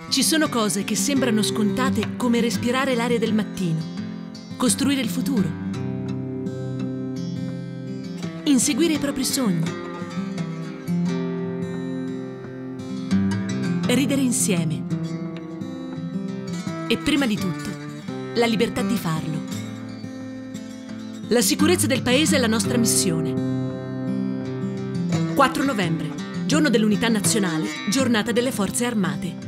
Ci sono cose che sembrano scontate come respirare l'aria del mattino, costruire il futuro, inseguire i propri sogni, ridere insieme e prima di tutto la libertà di farlo. La sicurezza del paese è la nostra missione. 4 novembre, giorno dell'Unità Nazionale, giornata delle Forze Armate.